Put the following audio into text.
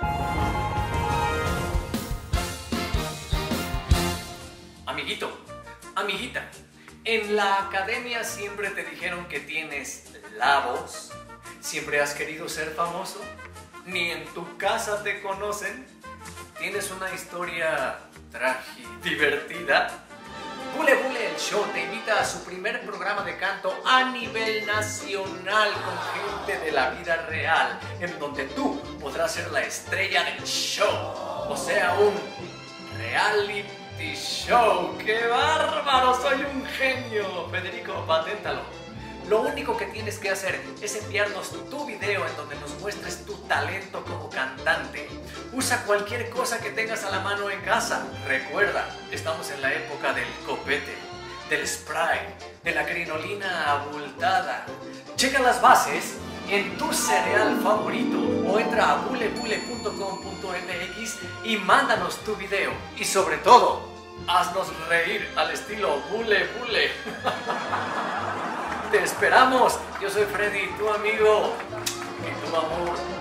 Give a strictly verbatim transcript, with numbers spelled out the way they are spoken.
Amiguito, amiguita, en la academia siempre te dijeron que tienes la voz. ¿Siempre has querido ser famoso? ¿Ni en tu casa te conocen? ¿Tienes una historia trágica, divertida? Bule Bule el Show te invita a su primer programa de canto a nivel nacional con gente de la vida real, en donde tú podrás ser la estrella del show, o sea, un reality show. ¡Qué bárbaro! ¡Soy un genio! Federico, paténtalo. Lo único que tienes que hacer es enviarnos tu video en donde nos muestres tu talento como cantante. Usa cualquier cosa que tengas a la mano en casa. Recuerda, estamos en la época del copete, del spray, de la crinolina abultada. Checa las bases en tu cereal favorito o entra a bule bule punto com punto m x y mándanos tu video. Y sobre todo, haznos reír al estilo Bule Bule. Te esperamos. Yo soy Freddy, tu amigo y tu amor.